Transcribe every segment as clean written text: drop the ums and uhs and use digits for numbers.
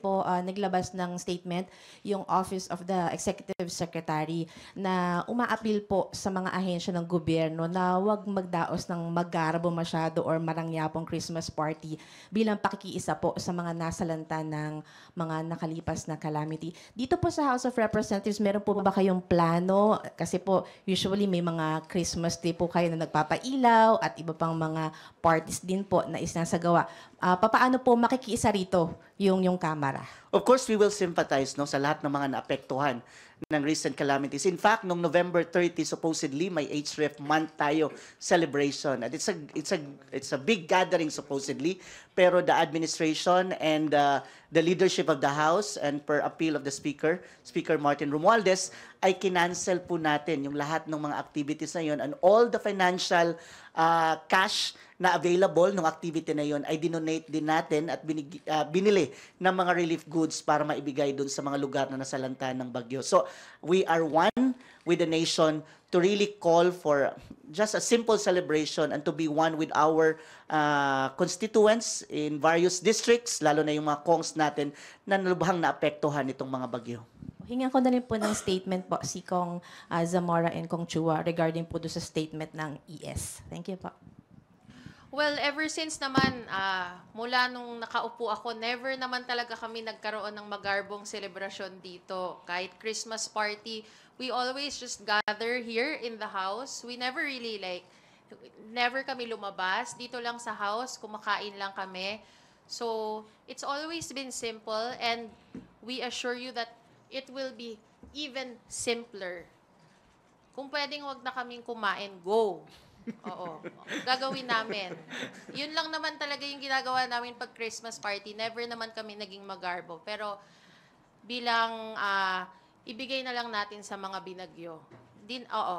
po naglabas ng statement yung Office of the Executive Secretary na umaapil po sa mga ahensya ng gobyerno na huwag magdaos ng maggarbo masyado or marangyapong Christmas party bilang pakikiisa po sa mga nasalanta ng mga nakalipas na calamity. Dito po sa House of Representatives, meron po ba kayong plano? Kasi po, usually may mga Christmas day po kayo na nagpapailaw at iba pang mga parties din po na isinasagawa. Papaano po makikiisa rito yung Kamara? Of course, we will sympathize no, sa lahat ng mga naapektuhan ng recent calamities. In fact, noong November 30, supposedly, may HREF month tayo celebration. And it's a big gathering, supposedly. Pero the administration and the leadership of the House and per appeal of the Speaker, Speaker Martin Romualdez, ay kinancel po natin yung lahat ng mga activities na yun and all the financial cash na available ng activity na yon ay dinonate din natin at binili ng mga relief goods para maibigay dun sa mga lugar na nasalanta ng bagyo. So, we are one with the nation to really call for just a simple celebration and to be one with our constituents in various districts, lalo na yung mga kongs natin na lubhang naapektuhan itong mga bagyo. Hingan ko na rin po ng statement po si Kong Zamora and Kong Chua regarding po doon sa statement ng ES. Thank you po. Well, ever since naman, mula nung nakaupo ako, never naman talaga kami nagkaroon ng magarbong selebrasyon dito. Kahit Christmas party, we always just gather here in the house. We never really never kami lumabas. Dito lang sa house, kumakain lang kami. So, it's always been simple and we assure you that it will be even simpler. Kung pwedeng wag na kaming kumain, go. Oo. Gagawin namin. Yun lang naman talaga yung ginagawa namin pag Christmas party. Never naman kami naging magarbo. Pero bilang ibigay na lang natin sa mga binagyo. Oo.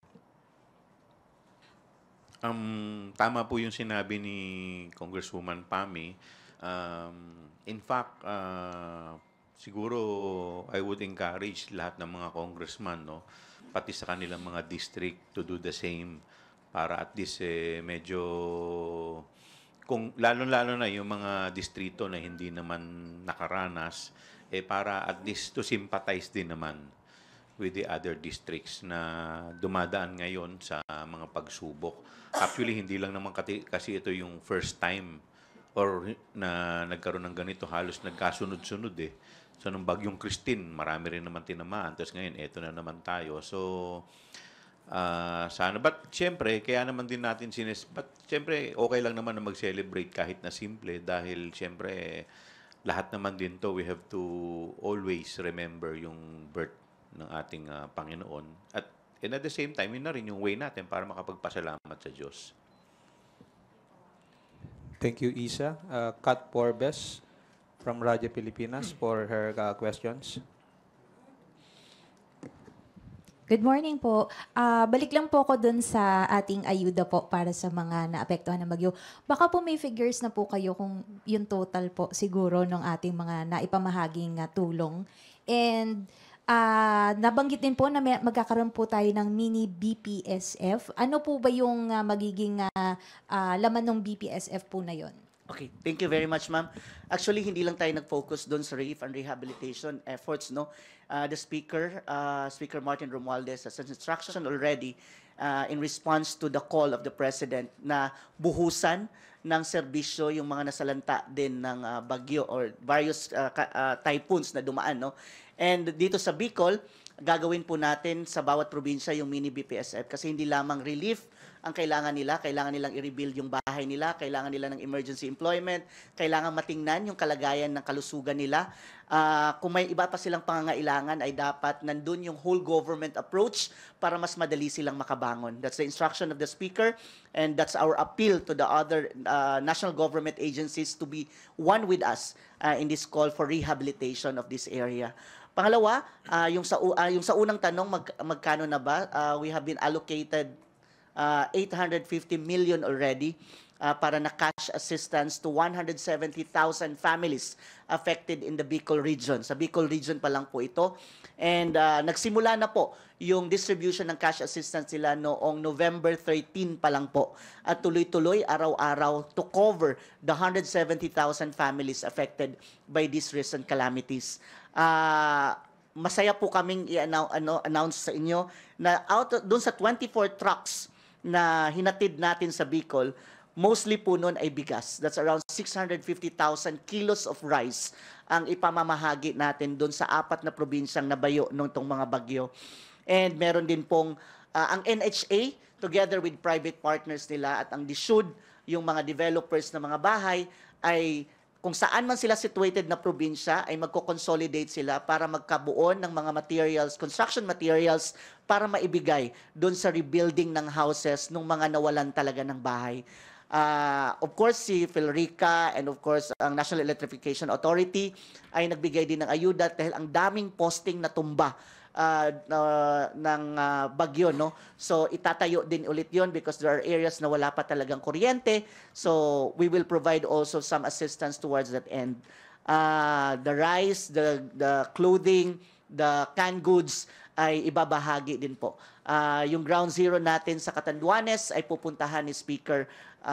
Tama po yung sinabi ni Congresswoman Pami. In fact, siguro I would encourage lahat ng mga congressman, no, pati sa kanilang mga district to do the same para at least medyo kung lalo-lalo na yung mga distrito na hindi naman nakaranas para at least to sympathize din naman with the other districts na dumadaan ngayon sa mga pagsubok. Actually, hindi lang naman kasi ito yung first time or na nagkaroon ng ganito, halos nagkasunod-sunod So, nung bagyong Christine, marami rin naman tinamaan. Tapos ngayon, eto na naman tayo. So, sana. But, siyempre, kaya naman din natin but, siyempre, okay lang naman na mag-celebrate kahit na simple dahil, siyempre, lahat naman din to, we have to always remember yung birth ng ating Panginoon. And at the same time, yun na rin yung way natin para makapagpasalamat sa Diyos. Thank you, Isa. Kat Porbes from Radyo Pilipinas for her questions. Good morning po. Balik lang po ako dun sa ating ayuda po para sa mga naapektuhan ng bagyo. Baka po may figures na po kayo kung yung total po siguro ng ating mga naipamahaging tulong. And nabanggit din po na magkakaroon po tayo ng mini BPSF. Ano po ba yung magiging laman ng BPSF po na yon? Okay, thank you very much, ma'am. Actually, hindi lang tayo nag-focus doon sa relief and rehabilitation efforts, no? The Speaker, Speaker Martin Romualdez, has an instruction already in response to the call of the President na buhusan ng serbisyo yung mga nasalanta din ng bagyo or various typhoons na dumaan, no? And dito sa Bicol, gagawin po natin sa bawat probinsya yung mini BPSF kasi hindi lamang relief ang kailangan nilang i-rebuild yung bahay nila, kailangan nila ng emergency employment, kailangan matingnan yung kalagayan ng kalusugan nila. Kung may iba pa silang pangangailangan ay dapat nandun yung whole government approach para mas madali silang makabangon. That's the instruction of the Speaker and that's our appeal to the other national government agencies to be one with us in this call for rehabilitation of this area. Pangalawa, yung sa unang tanong, magkano na ba? We have been allocated 850 million already para na cash assistance to 170,000 families affected in the Bicol region. Sa Bicol region pa lang po ito. And nagsimula na po yung distribution ng cash assistance nila noong November 13 pa lang po. At tuloy-tuloy, araw-araw to cover the 170,000 families affected by these recent calamities. Masaya po kaming i-announce sa inyo na doon sa 24 trucks na hinatid natin sa Bicol, mostly po noon ay bigas. That's around 650,000 kilos of rice ang ipamamahagi natin doon sa 4 na probinsyang nabayo nung itong mga bagyo. And meron din pong ang NHA, together with private partners nila at ang DSUD, yung mga developers ng mga bahay, ay kung saan man sila situated na probinsya, ay magko-consolidate sila para magkabuo ng mga materials, construction materials, para maibigay doon sa rebuilding ng houses ng mga nawalan talaga ng bahay. Of course, si Philrica and of course, ang National Electrification Authority ay nagbigay din ng ayuda dahil ang daming posting na tumba ng bagyo, no? So itatayo din ulit yon because there are areas na wala pa talagang kuryente. So we will provide also some assistance towards that end. The rice, the clothing, the canned goods ay ibabahagi din po. Yung ground zero natin sa Catanduanes ay pupuntahan ni Speaker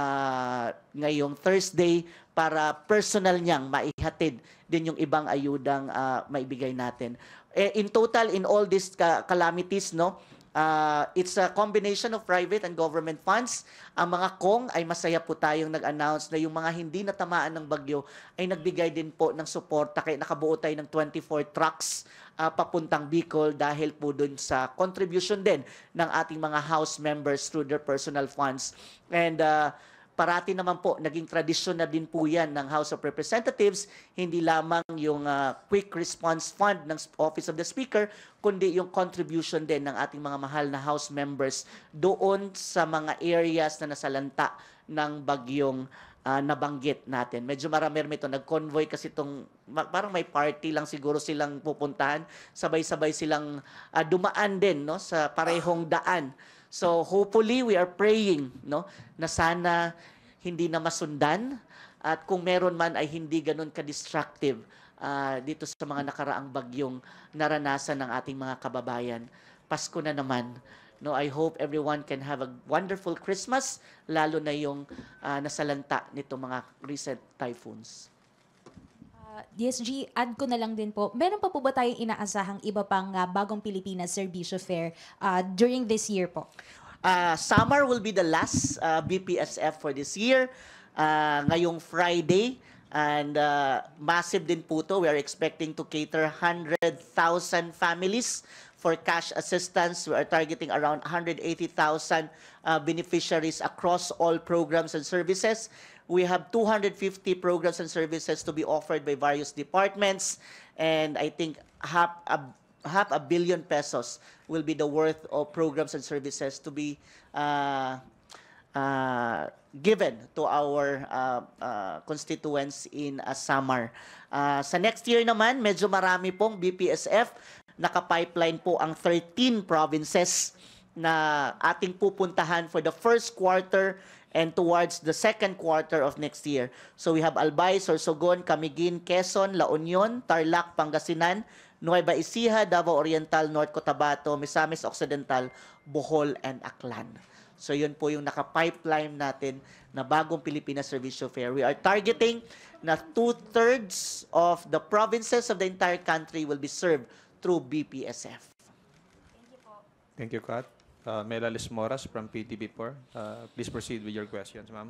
ngayong Thursday para personal niyang maihatid din yung ibang ayudang maibigay natin. In total, in all these calamities, no, it's a combination of private and government funds. Ang mga Kong ay masaya po tayong nag-announce na yung mga hindi natamaan ng bagyo ay nagbigay din po ng suporta. Kaya nakabuo tayo ng 24 trucks papuntang Bicol dahil po dun sa contribution din ng ating mga house members through their personal funds. And parati naman po, naging tradisyon na din po yan ng House of Representatives, hindi lamang yung Quick Response Fund ng Office of the Speaker, kundi yung contribution din ng ating mga mahal na House members doon sa mga areas na nasalanta ng bagyong nabanggit natin. Medyo marami ito. Nag-convoy kasi itong, parang may party lang siguro silang pupuntahan. Sabay-sabay silang dumaan din, no, sa parehong daan. So hopefully we are praying, no, na sana hindi na masundan at kung meron man ay hindi ganun ka-destructive dito sa mga nakaraang bagyong naranasan ng ating mga kababayan. Pasko na naman. No, I hope everyone can have a wonderful Christmas, lalo na yung nasalanta nito mga recent typhoons. DSG, add ko na lang din po, meron pa po ba tayong inaasahang iba pang Bagong Pilipinas Serbisyo Fair during this year po? Summer will be the last BPSF for this year. Ngayong Friday, and massive din po to. We are expecting to cater 100,000 families for cash assistance. We are targeting around 180,000 beneficiaries across all programs and services. We have 250 programs and services to be offered by various departments, and I think half a billion pesos will be the worth of programs and services to be given to our constituents in Samar. Sa next year naman, medyo marami pong BPSF. Naka-pipeline po ang 13 provinces na ating pupuntahan for the first quarter and towards the second quarter of next year. So we have Albay, Sorsogon, Camiguin, Quezon, La Union, Tarlac, Pangasinan, Nueva Ecija, Davao Oriental, North Cotabato, Misamis Occidental, Bohol, and Aklan. So yun po yung naka-pipeline natin na Bagong Pilipinas Serbisyo Fair. We are targeting na 2/3 of the provinces of the entire country will be served through BPSF. Thank you, Kat. Melalis Moras from PTB4. Please proceed with your questions, ma'am.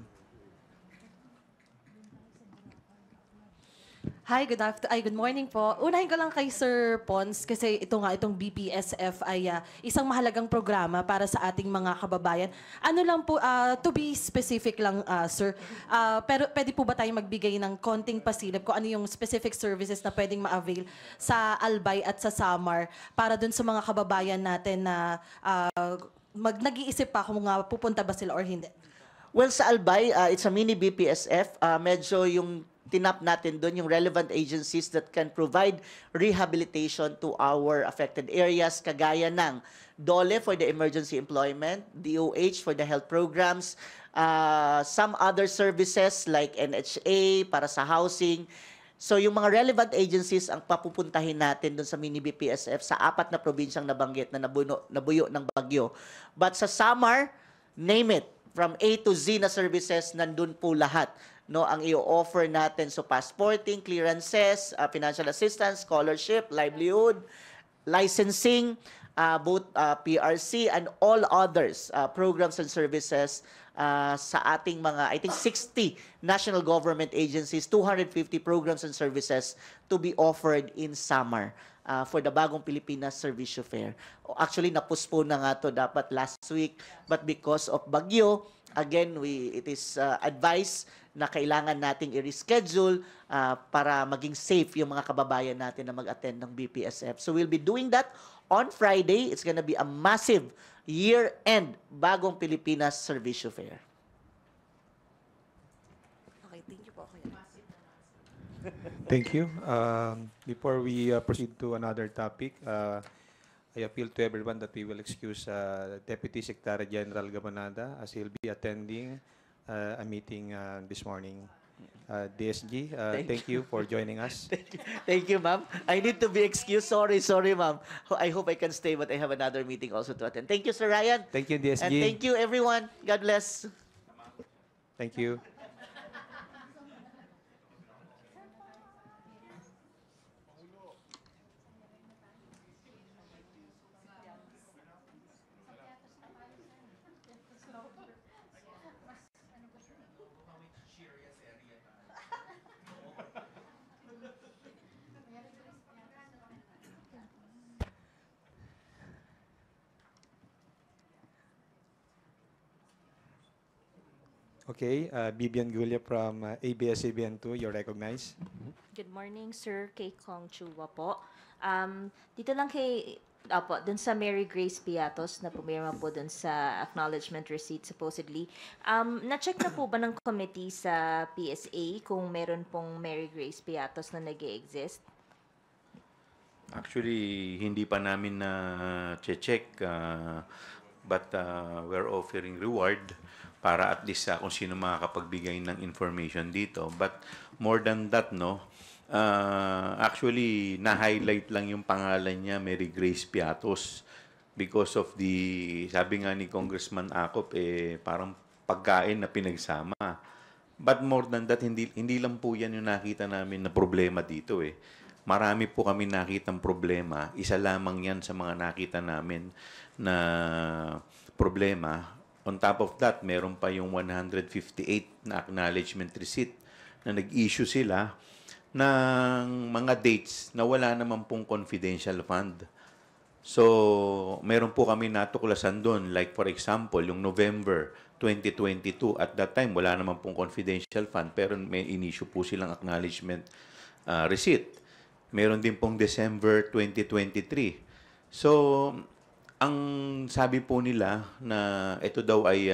Hi, good morning po. Unahin ko lang kay Sir Pons kasi itong BPSF ay isang mahalagang programa para sa ating mga kababayan. Ano lang po, to be specific lang, Sir, pero pwede po ba tayong magbigay ng konting pasilip kung ano yung specific services na pwedeng ma-avail sa Albay at sa Samar para dun sa mga kababayan natin na nag-iisip pa kung pupunta ba sila or hindi? Well, sa Albay, it's a mini BPSF. Medyo yung tinap natin doon yung relevant agencies that can provide rehabilitation to our affected areas, kagaya ng DOLE for the emergency employment, DOH for the health programs, some other services like NHA para sa housing. So yung mga relevant agencies ang papupuntahin natin doon sa mini BPSF sa 4 na probinsyang nabanggit na nabuyo ng bagyo. But sa Samar, name it, from A to Z na services, nandun po lahat. No, ang i-offer natin, so passporting, clearances, financial assistance, scholarship, livelihood, licensing, both PRC and all others, programs and services sa ating mga, I think 60 national government agencies, 250 programs and services to be offered in Samar for the Bagong Pilipinas Servicio Fair. Actually, na-postpone na nga to dapat last week, but because of bagyo, again, it is advised na kailangan nating i-reschedule para maging safe yung mga kababayan natin na mag-attend ng BPSF. So we'll be doing that on Friday. It's gonna be a massive year-end Bagong Pilipinas Servicio Fair. Okay, thank you po. Thank you. Before we proceed to another topic, I appeal to everyone that we will excuse Deputy Secretary General Gamonada as he'll be attending a meeting this morning. DSG, thank you for joining us. Thank you, ma'am. I need to be excused. Sorry, ma'am. I hope I can stay, but I have another meeting also to attend. Thank you, Sir Ryan. Thank you, DSG. And thank you, everyone. God bless. Thank you. Okay, Bibian Gulia from ABS-CBN2, you're recognized. Good morning, Sir. Kay Kong Chua po. Dito lang kay, dun sa Mary Grace Piatos na pumirma po dun sa acknowledgement receipt supposedly. Na-check na po ba ng committee sa PSA kung meron pong Mary Grace Piatos na nag-e-exist? Actually, hindi pa namin na check, but we're offering reward para at least kung sino makakapagbigay ng information dito. But more than that, no, actually, na-highlight lang yung pangalan niya, Mary Grace Piatos, because of the, sabi nga ni Congressman Acop, parang pagkain na pinagsama. But more than that, hindi lang po yan yung nakita namin na problema dito Marami po kami nakitang problema. Isa lamang yan sa mga nakita namin na problema. On top of that, meron pa yung 158 na acknowledgement receipt na nag-issue sila ng mga dates na wala naman pong confidential fund. So, meron po kami natuklasan doon. Like for example, yung November 2022, at that time, wala naman pong confidential fund, pero may in-issue po silang acknowledgement receipt. Meron din pong December 2023. So, ang sabi po nila na ito daw ay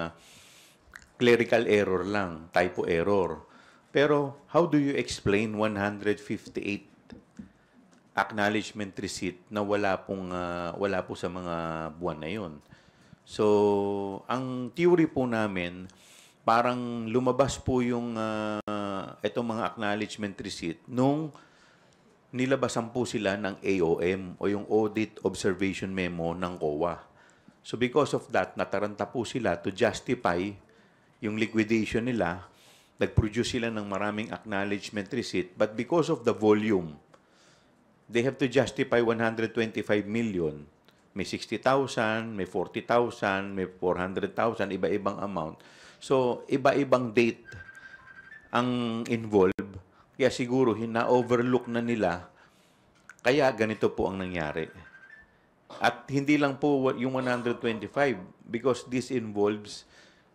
clerical error lang, typo error. Pero how do you explain 158 acknowledgement receipt na wala po sa mga buwan na 'yon? So, ang theory po namin, parang lumabas po yung itong mga acknowledgement receipt nung nilabasan po sila ng AOM o yung Audit Observation Memo ng COA. So because of that, nataranta po sila to justify yung liquidation nila. Nag-produce sila ng maraming acknowledgement receipt, but because of the volume, they have to justify 125 million. May 60,000, may 40,000, may 400,000, iba-ibang amount. So iba-ibang date ang involved. Kaya siguro na-overlook na nila, kaya ganito po ang nangyari. At hindi lang po yung 125 because this involves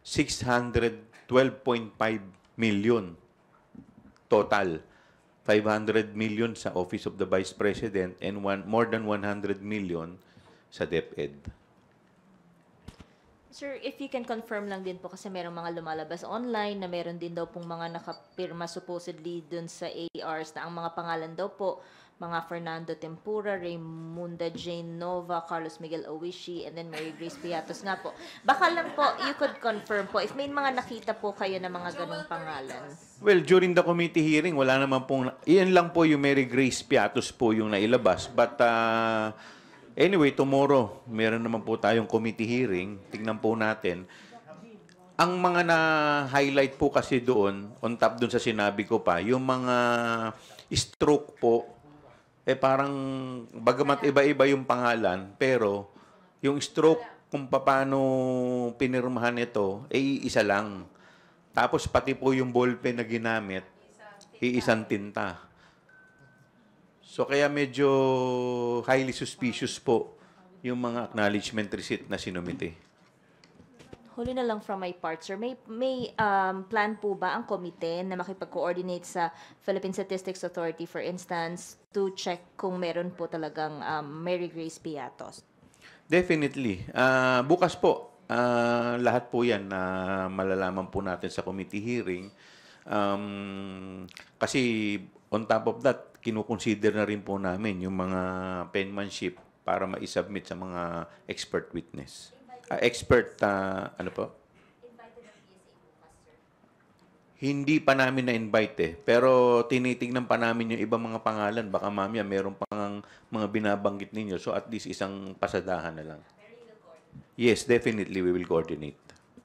612.5 million total. 500 million sa Office of the Vice President and more than 100 million sa DepEd. Sir, if you can confirm lang din po kasi merong mga lumalabas online na meron din daw pong mga nakapirma supposedly dun sa ARs na ang mga pangalan daw po, mga Fernando Tempura, Raymunda Jane Nova, Carlos Miguel Owishi, and then Mary Grace Piatos nga po. Baka lang po, you could confirm po if may mga nakita po kayo na mga ganong pangalan. Well, during the committee hearing, wala naman pong... Iyan lang po yung Mary Grace Piatos po yung nailabas. But anyway, tomorrow, meron naman po tayong committee hearing. Tingnan po natin. Ang mga na-highlight po kasi doon, on top doon sa sinabi ko pa, yung mga stroke po, parang bagamat iba-iba yung pangalan, pero yung stroke kung paano pinirmahan ito, isa lang. Tapos pati po yung ballpen na ginamit, isang tinta. So kaya medyo highly suspicious po yung mga acknowledgement receipt na sinumite. Huli na lang from my part, sir. May plan po ba ang komite na makipag-coordinate sa Philippine Statistics Authority, for instance, to check kung meron po talagang Mary Grace Piatos? Definitely. Bukas po, lahat po yan na malalaman po natin sa committee hearing. Kasi on top of that, kinukonsider na rin po namin yung mga penmanship para ma-submit sa mga expert witness. Ano po? Hindi pa namin na-invite Pero tinitingnan pa namin yung ibang mga pangalan. Baka mamaya meron pang mga binabanggit ninyo. So at least isang pasadahan na lang. Yes, definitely we will coordinate.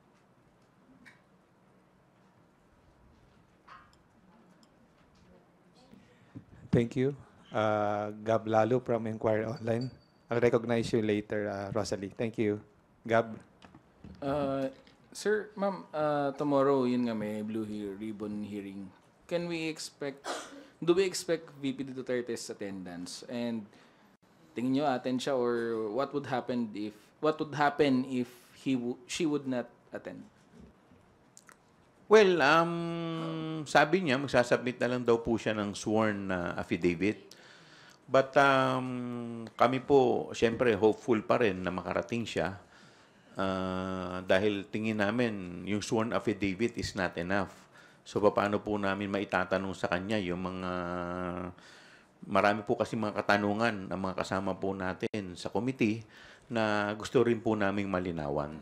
Thank you. Gab Lalo from Inquiry Online. I'll recognize you later, Rosalie. Thank you. Gab? Sir, ma'am, tomorrow, yun nga, may Blue Ribbon hearing. Do we expect VP Duterte's attendance? And tingin nyo, attend siya, or what would happen if she would not attend? Well, sabi niya, magsasubmit na lang daw po siya ng sworn affidavit. But kami po, syempre, hopeful pa rin na makarating siya. Dahil tingin namin yung sworn affidavit is not enough. So paano po namin maitatanong sa kanya yung mga marami po kasi mga katanungan ng mga kasama po natin sa committee na gusto rin po naming malinawan.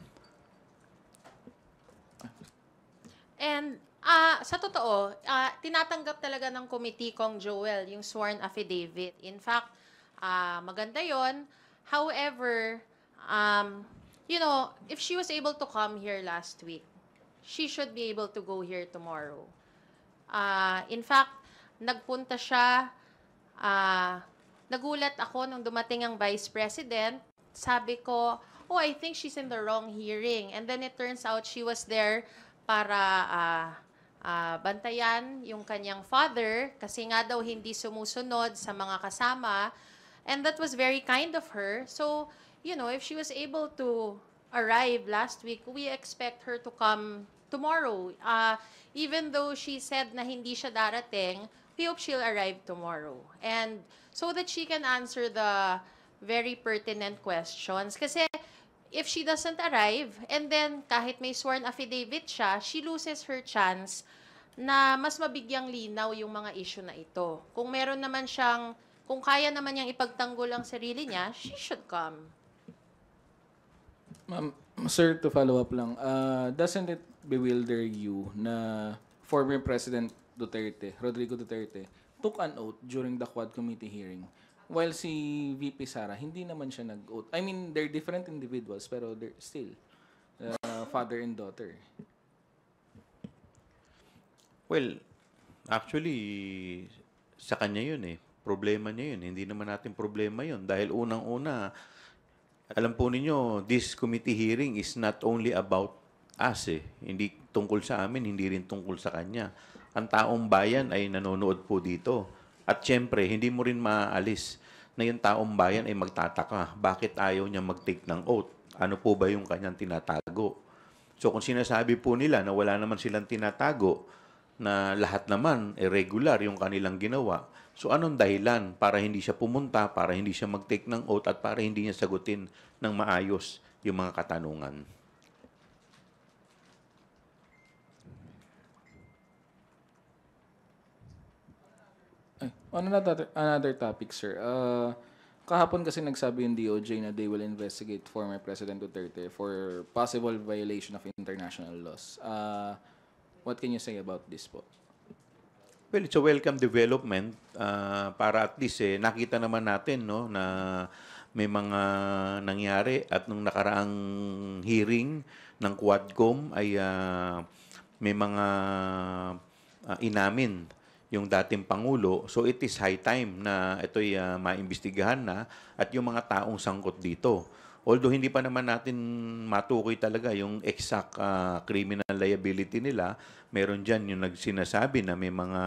And sa totoo, tinatanggap talaga ng committee Kong Joel yung sworn affidavit. In fact, maganda yon. However, you know, if she was able to come here last week, she should be able to go here tomorrow. In fact, nagpunta siya, nagulat ako nung dumating ang Vice President. Sabi ko, oh, I think she's in the wrong hearing. And then it turns out she was there para bantayan yung kanyang father kasi nga daw hindi sumusunod sa mga kasama. And that was very kind of her. So, you know, if she was able to arrive last week, we expect her to come tomorrow. Even though she said na hindi siya darating, we hope she'll arrive tomorrow. And so that she can answer the very pertinent questions. Kasi if she doesn't arrive, and then kahit may sworn affidavit siya, she loses her chance na mas mabigyang linaw yung mga issue na ito. Kung meron naman siyang, kung kaya naman niyang ipagtanggol ang sarili niya, she should come. Ma'am, sir, to follow up lang, doesn't it bewilder you na former President Duterte, Rodrigo Duterte, took an oath during the Quad Committee hearing, while si VP Sara, hindi naman siya nag-oath? I mean, they're different individuals, pero they're still father and daughter. Well, actually, sa kanya yun Problema niya yun. Hindi naman natin problema yun. Dahil unang-una, alam po ninyo, this committee hearing is not only about us Hindi tungkol sa amin, hindi rin tungkol sa kanya. Ang taong bayan ay nanonood po dito. At syempre, hindi mo rin maaalis na yung taong bayan ay magtataka. Bakit ayaw niya mag-take ng oath? Ano po ba yung kanyang tinatago? So kung sinasabi po nila na wala naman silang tinatago, na lahat naman regular yung kanilang ginawa, so anong dahilan para hindi siya pumunta, para hindi siya mag-take ng oath, at para hindi niya sagutin ng maayos yung mga katanungan? On another topic, sir. Kahapon kasi nagsabi yung DOJ na they will investigate former President Duterte for possible violation of international laws. What can you say about this po? Well, it's a welcome development para at least nakita naman natin no na may mga nangyari at nung nakaraang hearing ng Quadcom ay may mga inamin yung dating Pangulo. So it is high time na ito'y maimbestigahan na at yung mga taong sangkot dito. Although hindi pa naman natin matukoy talaga yung exact criminal liability nila, meron dyan yung nagsinasabi na may mga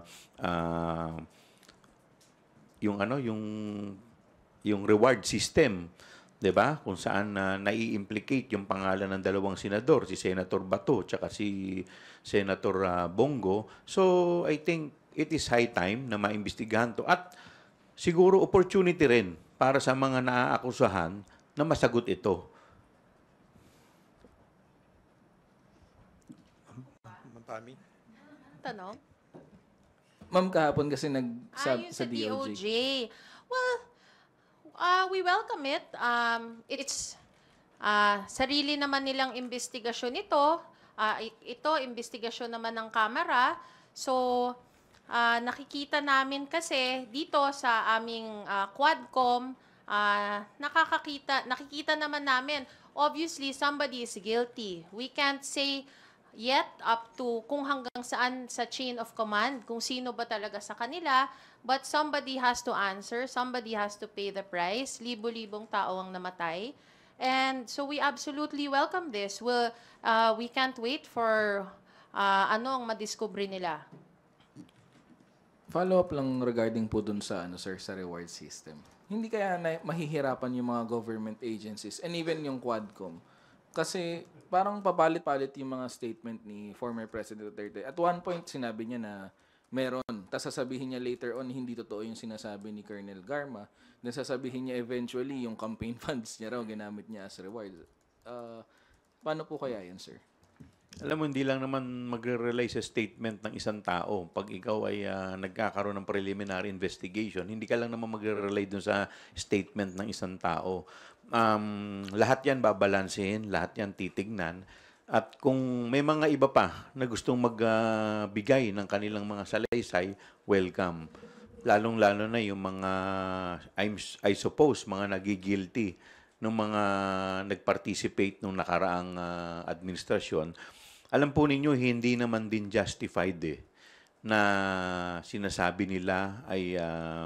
yung reward system, 'di ba? Kung saan nai-implicate yung pangalan ng dalawang senador, si Senator Bato at si Senator Bongo. So I think it is high time na maimbestigahan to at siguro opportunity rin para sa mga naaakusahan na masagot ito. Tanong? Ma'am, kahapon kasi Yun sa sa DOJ. DOJ. Well, we welcome it. It's sarili naman nilang investigasyon ito. Ito, investigasyon naman ng Kamara. So, nakikita namin kasi dito sa aming Quadcom, nakikita naman namin, obviously, somebody is guilty. We can't say yet up to kung hanggang saan sa chain of command, kung sino ba talaga sa kanila, but somebody has to answer, somebody has to pay the price. Libo-libong tao ang namatay. And so we absolutely welcome this. We can't wait for ano ang madiscovery nila. Follow up lang regarding po dun sa sir, sa reward system. Hindi kaya mahihirapan yung mga government agencies and even yung Quadcom. Kasi parang papalit-palit yung mga statement ni former President Duterte. At one point sinabi niya na meron. Tapos sasabihin niya later on hindi totoo yung sinasabi ni Colonel Garma. Then sasabihin niya eventually yung campaign funds niya raw ginamit niya as reward. Paano po kaya yan, sir? Alam mo, hindi lang naman magre-rely sa statement ng isang tao. Pag ikaw ay nagkakaroon ng preliminary investigation, hindi ka lang naman magre-rely dun sa statement ng isang tao. Lahat yan babalansehin, lahat yan titignan. At kung may mga iba pa na gustong magbigay ng kanilang mga salaysay, welcome. Lalong-lalo na yung mga, I suppose, mga nagigilty ng mga nag-participate nung nakaraang administrasyon. Alam po ninyo, hindi naman din justified na sinasabi nila ay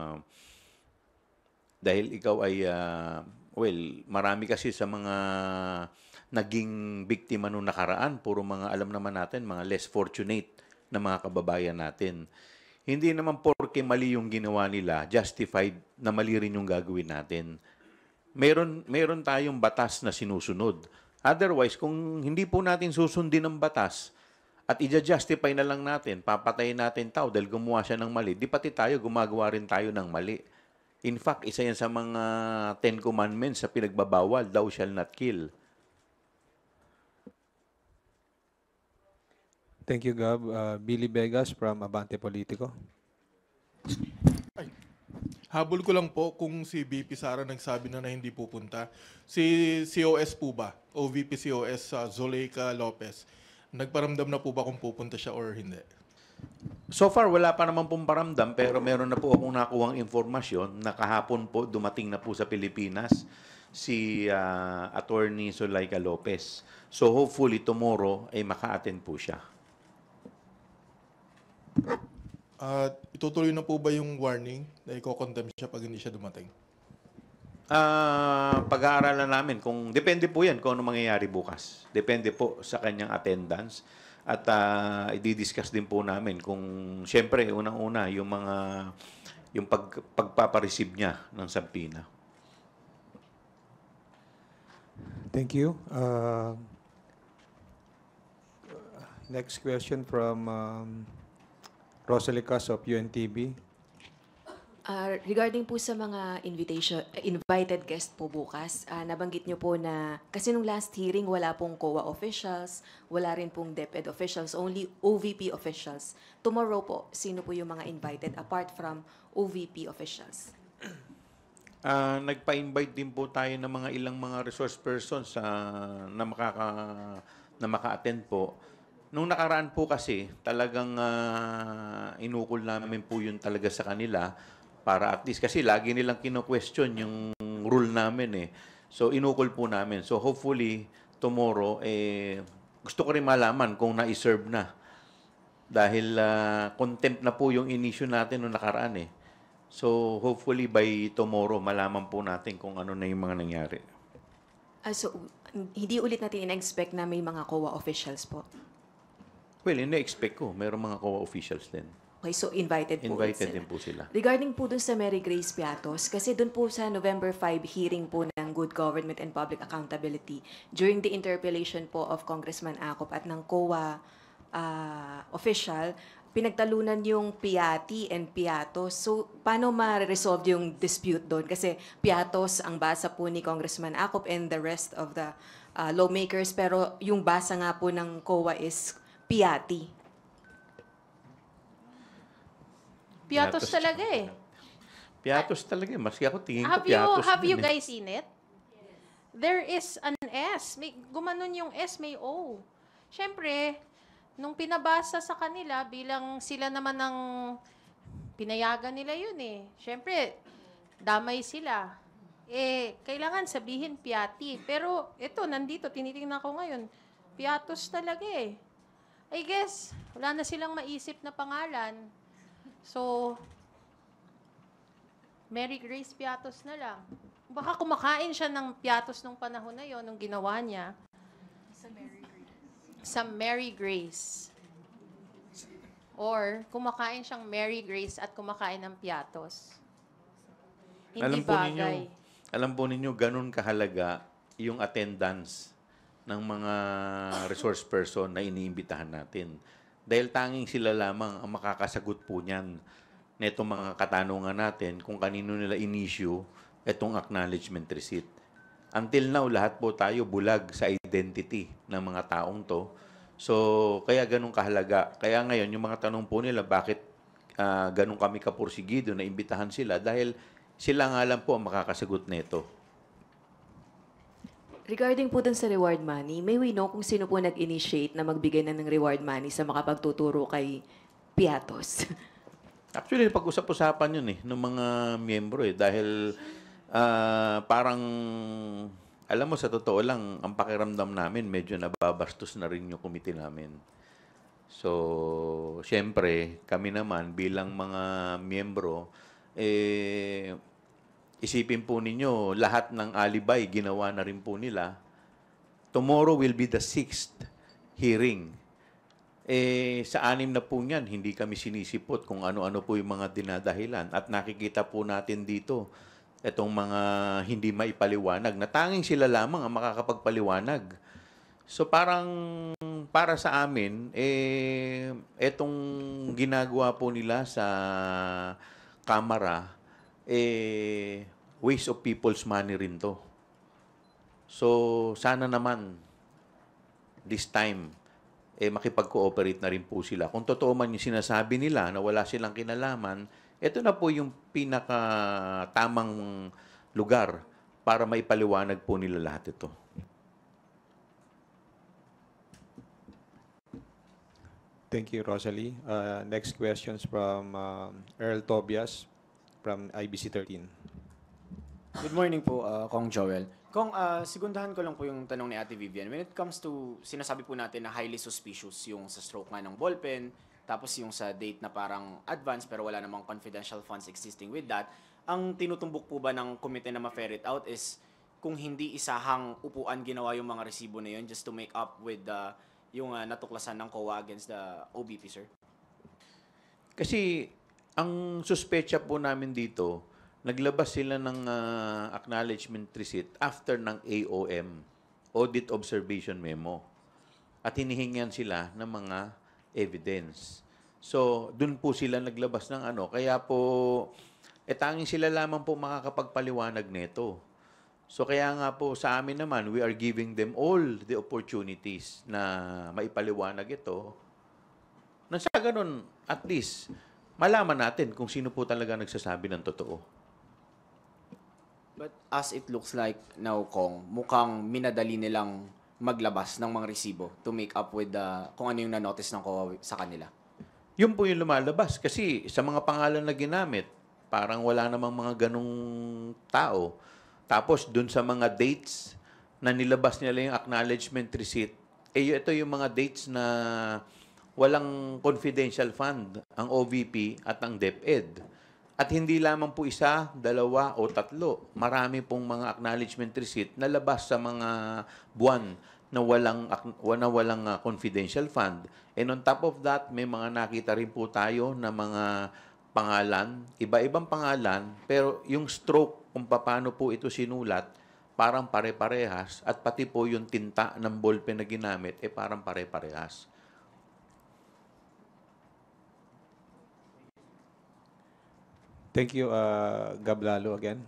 dahil ikaw ay, marami kasi sa mga naging biktima nung nakaraan, puro mga alam naman natin, mga less fortunate na mga kababayan natin. Hindi naman porke mali yung ginawa nila, justified na mali rin yung gagawin natin. Meron tayong batas na sinusunod. Otherwise, kung hindi po natin susundin ang batas at i-justify na lang natin, papatayin natin tao dahil gumawa siya ng mali, di pati tayo gumagawa rin tayo ng mali. In fact, isa yan sa mga 10 commandments sa pinagbabawal, thou shall not kill. Thank you, Gab. Billy Vegas from Abante Politico. Habol ko lang po kung si VP Sara nagsabi na hindi pupunta. Si COS po ba? O VP COS Zuleika Lopez. Nagparamdam na po ba kung pupunta siya or hindi? So far, wala pa naman pong paramdam, pero meron na po akong nakuhang informasyon na kahapon po dumating na po sa Pilipinas si Attorney Zuleika Lopez. So hopefully tomorrow ay maka-attend po siya. Itutuloy na po ba yung warning na i-condemn siya pag hindi siya dumating? Pag-aaralan namin kung depende po yan kung ano mangyayari bukas. Depende po sa kanyang attendance at i-discuss din po namin kung siyempre unang-una yung mga pagpapareceive niya ng subpoena. Thank you. Next question from Rosalie Cas of UNTV. Regarding po sa mga invited guest po bukas, nabanggit niyo po na kasi nung last hearing wala pong COA officials, wala rin pong DepEd officials, only OVP officials. Tomorrow po, sino po yung mga invited apart from OVP officials? Nagpa-invite din po tayo ng mga ilang mga resource persons na maka-attend po. Nung nakaraan po kasi, talagang inukol namin po yun talaga sa kanila para at least, kasi lagi nilang kino-question yung rule namin eh. So, inukol po namin. So, hopefully, tomorrow, gusto ko rin malaman kung na-serve na. Dahil contempt na po yung in-issue natin nung nakaraan eh. So, hopefully, by tomorrow, malaman po natin kung ano na yung mga nangyari. So, hindi ulit natin in-expect na may mga COA officials po? Well, ini-expect ko. Mayroong mga COA officials din. Okay, so invited po Invited sila. din po sila. Regarding po dun sa Mary Grace Piatos, kasi dun po sa November 5 hearing po ng Good Government and Public Accountability, during the interpellation po of Congressman Acop at ng COA official, pinagtalunan yung Piati and Piatos. So, paano ma-resolve yung dispute doon? Kasi Piatos ang basa po ni Congressman Acop and the rest of the lawmakers, pero yung basa nga po ng COA is Piati. Piatos talaga eh. Piatos talaga. Maski ako tingin ko piatos. Have you din eh. guys seen it? There is an S. May, gumanon yung S, may O. Siyempre, nung pinabasa sa kanila, bilang sila naman ng pinayagan nila yun eh. Siyempre, damay sila. Kailangan sabihin Piati. Pero ito, nandito, tinitingnan ko ngayon, Piatos talaga eh. I guess, wala na silang maisip na pangalan. So, Mary Grace Piatos na lang. Baka kumakain siya ng Piatos nung panahon na yon, nung ginawa niya. Sa Mary Grace. Or, kumakain siyang Mary Grace at kumakain ng Piatos. Hindi bagay. Alam po ninyo, ganun kahalaga yung attendance ng mga resource person na iniimbitahan natin. Dahil tanging sila lamang ang makakasagot po niyan netong mga katanungan natin kung kanino nila in-issue itong acknowledgement receipt. Until now, lahat po tayo bulag sa identity ng mga taong to. So, kaya ganun kahalaga. Kaya ngayon, yung mga tanong po nila, bakit ganun kami kapursigido na imbitahan sila? Dahil sila nga lang po ang makakasagot nito. Regarding po dun sa reward money, may we know kung sino po nag-initiate na magbigay na ng reward money sa makapagtuturo kay Piatos? Actually, pag-usap-usapan yun ng mga miyembro dahil parang, alam mo, sa totoo lang, ang pakiramdam namin, medyo nababastos na rin yung committee namin. So, syempre, kami naman bilang mga miyembro, isipin po ninyo, lahat ng alibay ginawa na rin po nila. Tomorrow will be the 6th hearing. Sa 6 na po niyan, hindi kami sinisipot kung ano-ano po yung mga dinadahilan. At nakikita po natin dito, itong mga hindi maipaliwanag, na tanging sila lamang ang makakapagpaliwanag. So parang para sa amin, itong ginagawa po nila sa Kamara, waste of people's money rin to. So, sana naman, this time, makipag-cooperate na rin po sila. Kung totoo man yung sinasabi nila na wala silang kinalaman, ito na po yung pinaka-tamang lugar para maipaliwanag po nila lahat ito. Thank you, Rosalie. Next questions from Earl Tobias from IBC 13. Good morning po, Kong Joel. Kong, sigundahan ko lang po yung tanong ni Ate Vivian. When it comes to, sinasabi po natin na highly suspicious yung sa stroke nga ng ballpen, tapos yung sa date na parang advance pero wala namang confidential funds existing with that, ang tinutumbok po ba ng komite na ma-ferret out is kung hindi isahang upuan ginawa yung mga resibo na yun just to make up with yung natuklasan ng COA against the OBP, sir? Kasi ang suspecha po namin dito, naglabas sila ng acknowledgement receipt after ng AOM, Audit Observation Memo. At hinihingan sila ng mga evidence. So, dun po sila naglabas ng ano. Kaya po, tanging sila lamang po makakapagpaliwanag nito. So kaya nga po sa amin naman, we are giving them all the opportunities na maipaliwanag ito. Nang sa ganun, at least, malaman natin kung sino po talaga nagsasabi ng totoo. But as it looks like now, Kong, mukhang minadali nilang maglabas ng mga resibo to make up with kung ano yung na-notice ng COA sa kanila. Yun po yung lumalabas. Kasi sa mga pangalan na ginamit, parang wala namang mga ganong tao. Tapos dun sa mga dates na nilabas nila yung acknowledgement receipt, ito yung mga dates na walang confidential fund, ang OVP at ang DepEd. At hindi lamang po isa, dalawa o tatlo. Marami pong mga acknowledgement receipt na labas sa mga buwan na walang confidential fund. And on top of that, may mga nakita rin po tayo na mga pangalan, iba-ibang pangalan, pero yung stroke kung paano po ito sinulat, parang pare-parehas at pati po yung tinta ng ballpen na ginamit, parang pare-parehas. Thank you, Gablalo again.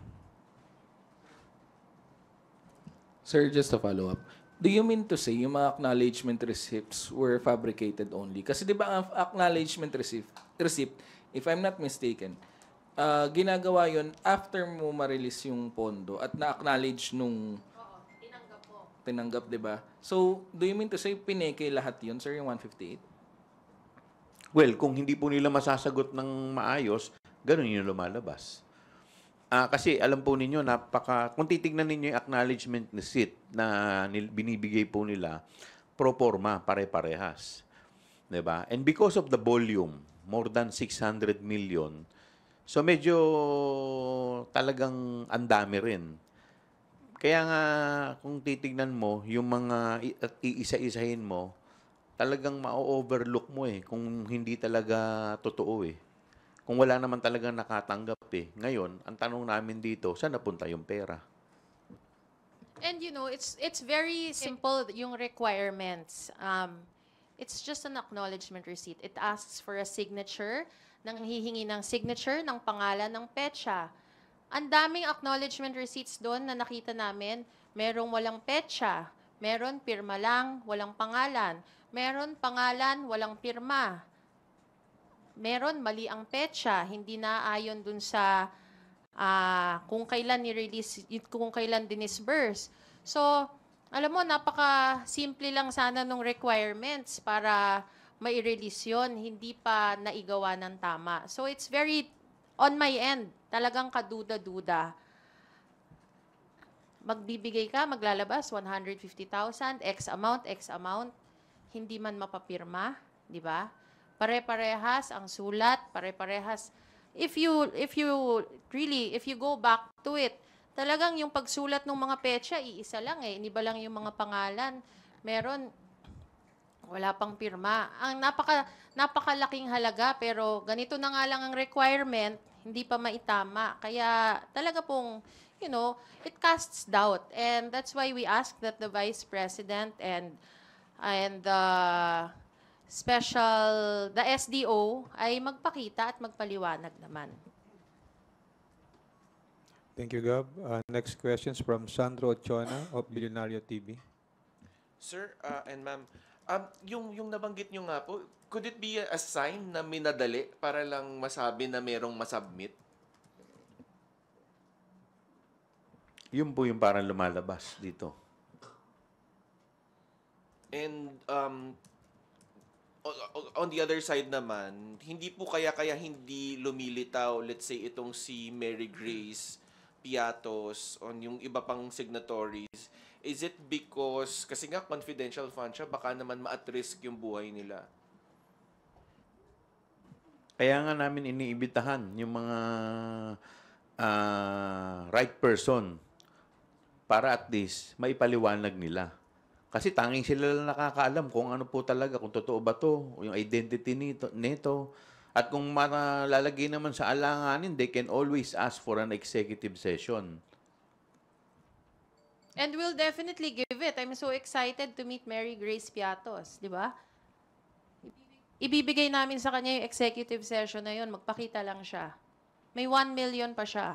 Sir, just to follow up. Do you mean to say yung mga acknowledgement receipts were fabricated only? Kasi di ba ang acknowledgement receipt, if I'm not mistaken, ginagawa yun after mo ma-release yung pondo at na-acknowledge nung tinanggap, di ba? So, do you mean to say pineke lahat yun, sir, yung 158? Well, kung hindi po nila masasagot ng maayos, ganun yung lumalabas. Kasi alam po ninyo, kung titignan ninyo yung acknowledgement receipt na binibigay po nila, pro forma, pare-parehas. Diba? And because of the volume, more than 600 million, so medyo talagang andami rin. Kaya nga, kung titignan mo, yung mga iisa-isahin mo, talagang ma-overlook mo kung hindi talaga totoo Kung wala naman talagang nakatanggap Ngayon, ang tanong namin dito, saan napunta yung pera? And you know, it's very simple, yung requirements. It's just an acknowledgement receipt. It asks for a signature, hihingi ng signature, ng pangalan, ng petsa. Ang daming acknowledgement receipts doon na nakita namin, merong walang petsa, meron pirma lang, walang pangalan, meron pangalan, walang pirma. Meron mali ang petsa, hindi naayon dun sa kung kailan ni-release, kung kailan dinisburse. So, alam mo, napaka-simple lang sana nung requirements para mai-release yun, hindi pa naigawa ng tama. So, it's very, on my end, talagang kaduda-duda. Magbibigay ka, maglalabas, 150,000, X amount, hindi man mapapirma, di ba? Pare-parehas ang sulat, pare-parehas. If you go back to it, talagang yung pagsulat ng mga petsa, iisa lang iniba lang yung mga pangalan. Meron, wala pang pirma. Ang napakalaking halaga, pero ganito na nga lang ang requirement, hindi pa maitama. Kaya talaga pong, it casts doubt. And that's why we ask that the Vice President and the SDO ay magpakita at magpaliwanag naman. Thank you, Gab. Next questions from Sandro Ochona of Billionario TV. Sir and ma'am, yung nabanggit nyo nga po, could it be a sign na minadali para lang masabi na merong masubmit? Yun po yung parang lumalabas dito. And on the other side naman, hindi po kaya hindi lumilitaw, let's say, itong si Mary Grace Piatos on yung iba pang signatories. Is it because, kasi nga confidential fund siya, baka naman ma-at risk yung buhay nila? Kaya nga namin iniibitahan yung mga right person para at least maipaliwanag nila. Kasi tanging sila lang nakakaalam kung ano po talaga, kung totoo ba to, yung identity nito. At kung malalagay naman sa alanganin, they can always ask for an executive session. And we'll definitely give it. I'm so excited to meet Mary Grace Piatos, di ba? Ibibigay namin sa kanya yung executive session na yun, magpakita lang siya. May 1 million pa siya.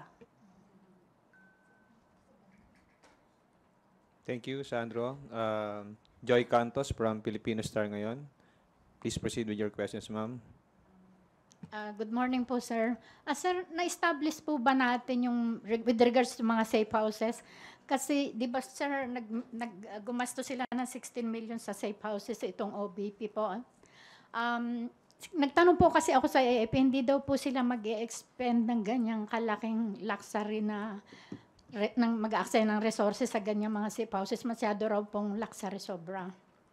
Thank you, Sandro. Joy Cantos from Filipino Star ngayon. Please proceed with your questions, ma'am. Good morning po, sir. Sir, na-establish po ba natin yung with regards to mga safe houses? Kasi, di ba, sir, gumasto sila ng 16 million sa safe houses itong OBP po. Nagtanong po kasi ako sa AFP, hindi daw po sila mag-expend ng ganyang kalaking luxury na mag-access ng resources sa ganyang mga safe houses. Masyado raw pong luxury sobra.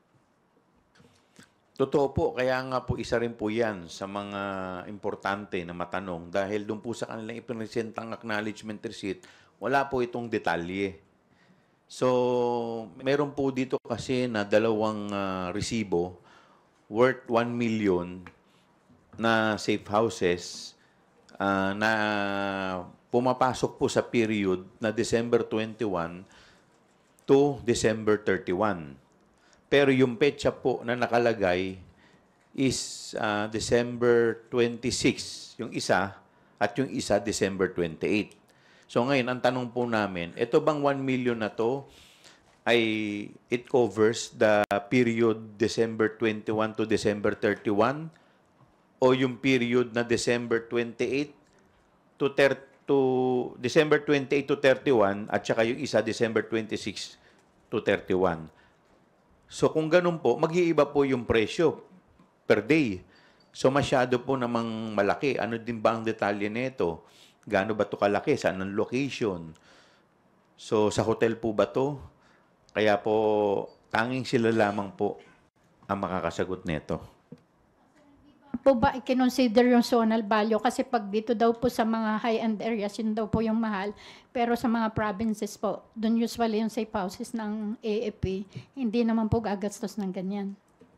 Totoo po, kaya nga po isa rin po yan sa mga importante na matanong dahil doon po sa kanilang ipinesentang acknowledgement receipt, wala po itong detalye. So, meron po dito kasi na dalawang resibo worth 1 million na safe houses na pumapasok po sa period na December 21 to December 31. Pero yung petsa po na nakalagay is December 26, yung isa, at yung isa December 28. So ngayon, ang tanong po namin, ito bang 1 million na to ay it covers the period December 21 to December 31 o yung period na December 28 to December 28 to 31 at saka yung isa December 26 to 31. So kung ganun po, mag-iiba po yung presyo per day. So masyado po namang malaki. Ano din ba ang detalye nito? Gaano ba ito kalaki? Saan ang location? So sa hotel po ba to? Kaya po, tanging sila lamang po ang makakasagot nito. Po ba i-consider yung zonal value? Kasi pag dito daw po sa mga high-end areas, yun daw po yung mahal. Pero sa mga provinces po, doon usually yung safe houses ng AFP, hindi naman po gagastos ng ganyan.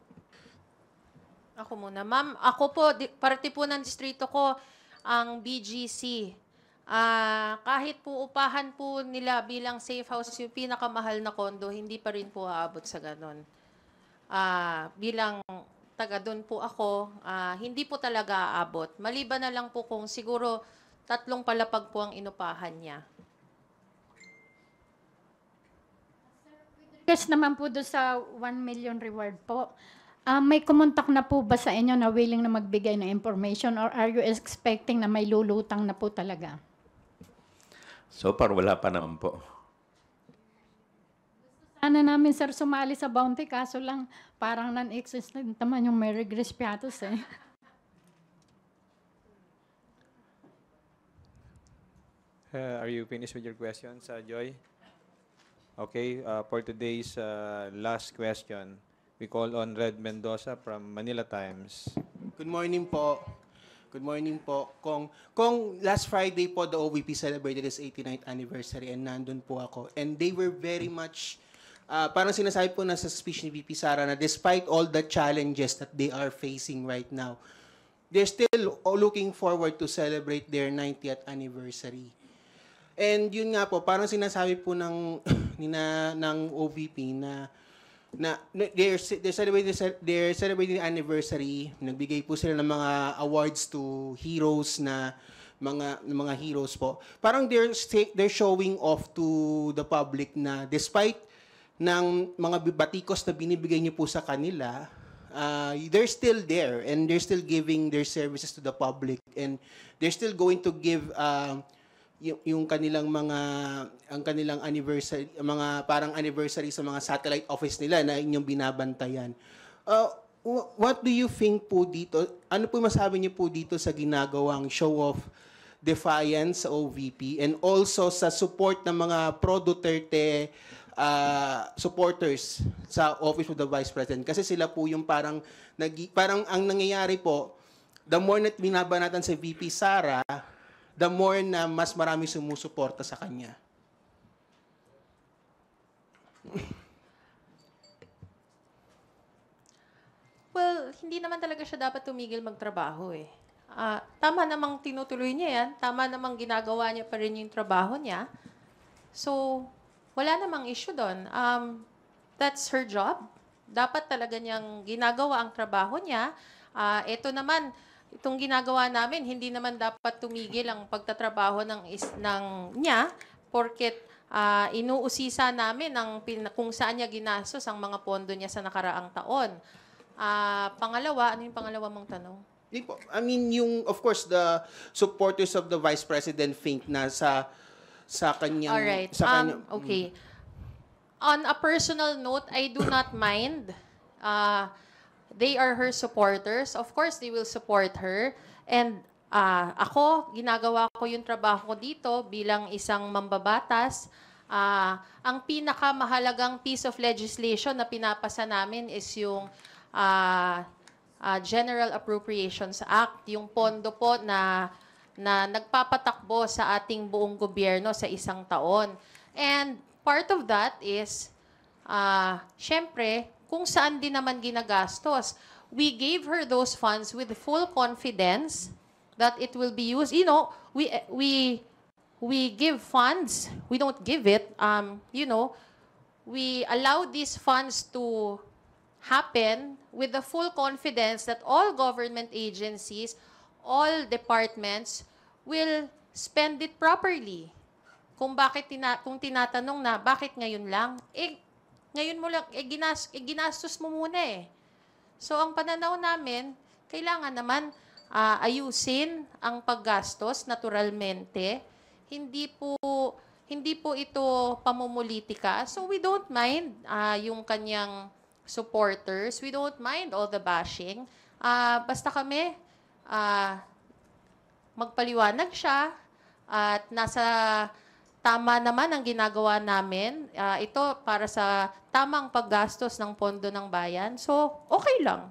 Ako muna. Ma'am, ako po, parte po ng distrito ko, ang BGC. Kahit po upahan po nila bilang safe house, yung pinakamahal na kondo, hindi pa rin po aabot sa ganon. Bilang taga doon po ako, hindi po talaga aabot. Maliban na lang po kung siguro 3 palapag po ang inupahan niya. Yes naman po doon sa 1 million reward po. May kumontak na po ba sa inyo na willing na magbigay ng information or are you expecting na may lulutang na po talaga? So far, wala pa naman po. Sana namin, sir, sumali sa bounty, kaso lang parang non-existent naman yung Mary Grace Piatos eh. Are you finished with your questions, Joy? Okay, for today's last question, we call on Red Mendoza from Manila Times. Good morning po. Good morning po. Kung last Friday po, the OVP celebrated its 89th anniversary and nandun po ako. And they were very much, parang sinasabi po na sa speech ni VP Sara na despite all the challenges that they are facing right now, they're still looking forward to celebrate their 90th anniversary. And yun nga po, parang sinasabi po ng OVP na they're celebrating the anniversary. Nagbigay po sila ng mga awards to heroes na mga heroes po. Parang they're showing off to the public na despite ng mga batikos na binibigay niyo po sa kanila, they're still there and they're still giving their services to the public and they're still going to give yung kanilang ang kanilang anniversary, mga parang anniversary sa mga satellite office nila na inyong binabantayan. What do you think po dito? Ano po masabi niyo po dito sa ginagawang show of defiance sa OVP and also sa support ng mga pro-Duterte supporters sa Office of the Vice President? Kasi sila po yung parang ang nangyayari po, the more na binabanatan sa VP Sara, the more na mas marami sumusuporta sa kanya. Well, hindi naman talaga siya dapat tumigil magtrabaho eh. Tama namang tinutuloy niya yan. Tama namang ginagawa niya pa rin yung trabaho niya. So, wala namang issue doon. That's her job. Dapat talaga niyang ginagawa ang trabaho niya. Ito naman, itong ginagawa namin, hindi naman dapat tumigil ang pagtatrabaho niya porket inuusisa namin kung saan niya ginastos ang mga pondo niya sa nakaraang taon. Pangalawa, ano yung pangalawa mong tanong? I mean, of course, the supporters of the Vice President think na sa kanyang... Alright. Okay. On a personal note, I do not mind. They are her supporters. Of course, they will support her. And ako, ginagawa ko yung trabaho ko dito bilang isang mambabatas. Ang pinakamahalagang piece of legislation na pinapasa namin is yung General Appropriations Act, yung pondo po na nagpapatakbo sa ating buong gobyerno sa isang taon. And part of that is, syempre, kung saan din naman ginagastos. We gave her those funds with full confidence that it will be used. You know, we give funds. We don't give it. We allow these funds to happen with the full confidence that all government agencies, all departments will spend it properly. Kung tinatanong na bakit ngayon lang, ngayon mo lang ginastos mo muna eh. So ang pananaw namin, kailangan naman ayusin ang paggastos naturalmente. Hindi po ito pamumulitika. So we don't mind yung kanyang supporters. We don't mind all the bashing. Basta kami, magpaliwanag siya at nasa tama naman ang ginagawa namin. Ito para sa tamang paggastos ng pondo ng bayan. So, okay lang.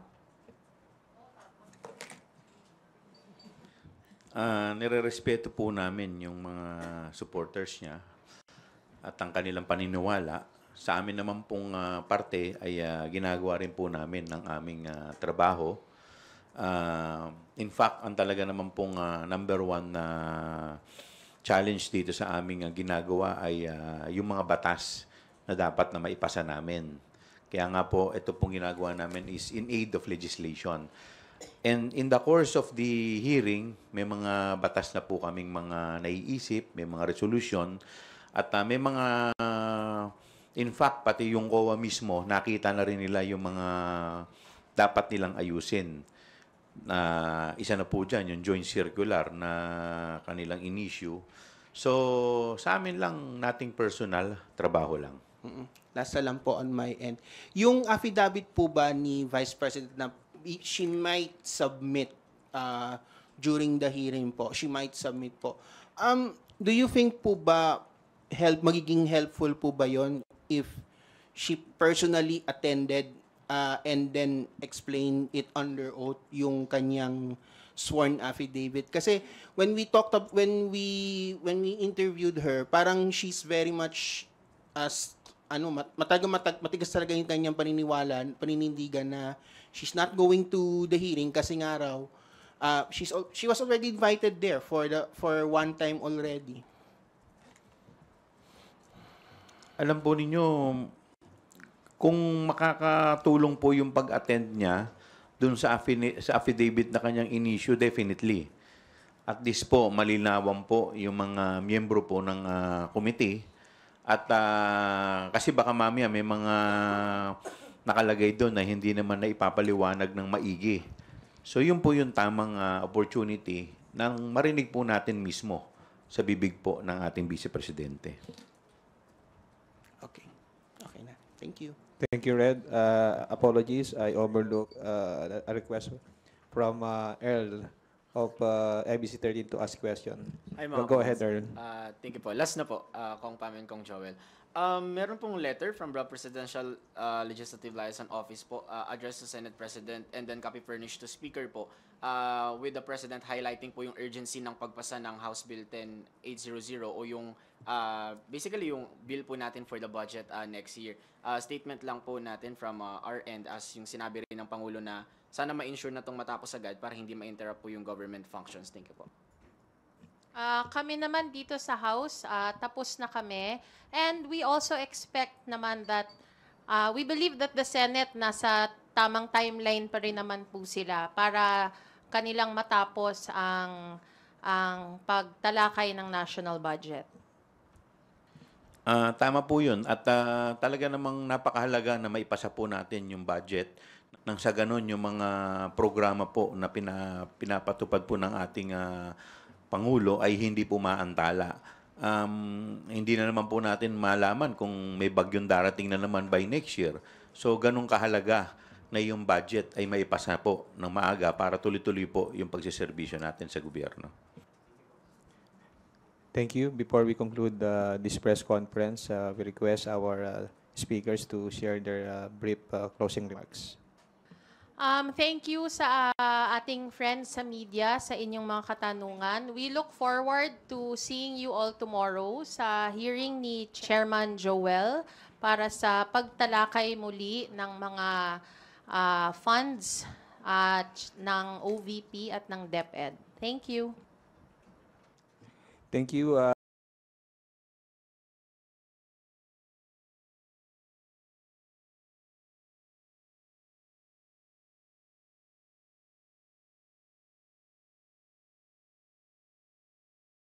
Nire-respeto po namin yung mga supporters niya at ang kanilang paniniwala. Sa amin naman pong parte ay ginagawa rin po namin ng aming trabaho. In fact, ang talaga naman pong number one na challenge dito sa aming ginagawa ay yung mga batas na dapat na maipasa namin. Kaya nga po, ito pong ginagawa namin is in aid of legislation. And in the course of the hearing, may mga batas na po kaming mga naiisip, may mga resolution, at may mga in fact, pati yung COA mismo, nakita na rin nila yung mga dapat nilang ayusin. Isa na po dyan, yung joint circular na kanilang in-issue. So, sa amin lang, nating personal, trabaho lang. Last na lang po on my end. Yung affidavit po ba ni Vice President na she might submit during the hearing po, she might submit po. Do you think po ba magiging helpful po ba yon if she personally attended and then explain it under oath yung kanyang sworn affidavit? Kasi when we interviewed her, parang she's very much matigas talaga yung kanyang paninindigan na she's not going to the hearing kasi nga raw she was already invited there for one time already. Alam po ninyo, kung makakatulong po yung pag-attend niya dun sa affidavit na kanyang in-issue, definitely. At least po, malinawan po yung mga miyembro po ng committee. At kasi baka mamaya may mga nakalagay doon na hindi naman na ipapaliwanag ng maigi. So yun po yung tamang opportunity nang marinig po natin mismo sa bibig po ng ating Vice Presidente. Okay na. Thank you. Thank you, Red. Apologies, I overlooked a request from Earl of ABC 13 to ask question. Go ahead, Earl. Thank you po. Last na po, Kong Pam and Kong Joel. Meron pong letter from the Presidential Legislative Liaison Office po, addressed to Senate President and then copy furnished to Speaker po, with the President highlighting po yung urgency ng pagpasa ng House Bill 10800 o yung basically yung bill po natin for the budget next year. Statement lang po natin from our end as yung sinabi rin ng Pangulo na sana ma-ensure na itong matapos agad para hindi ma-interrupt po yung government functions. Thank you po. Kami naman dito sa House, tapos na kami. And we also expect naman that, we believe that the Senate nasa tamang timeline pa rin naman po sila para kanilang matapos ang pagtalakay ng national budget. Tama po yun. At talaga namang napakahalaga na maipasa po natin yung budget nang sa ganun yung mga programa po na pinapatupad po ng ating Pangulo ay hindi po maantala. Hindi na naman po natin malaman kung may bagyong darating na naman by next year. So ganun kahalaga na yung budget ay maipasa po ng maaga para tuloy-tuloy po yung pagsiservisyo natin sa gobyerno. Thank you. Before we conclude this press conference, we request our speakers to share their brief closing remarks. Thank you sa ating friends sa media sa inyong mga katanungan. We look forward to seeing you all tomorrow sa hearing ni Chairman Joel para sa pagtalakay muli ng mga funds ng OVP at ng DepEd. Thank you. Thank you.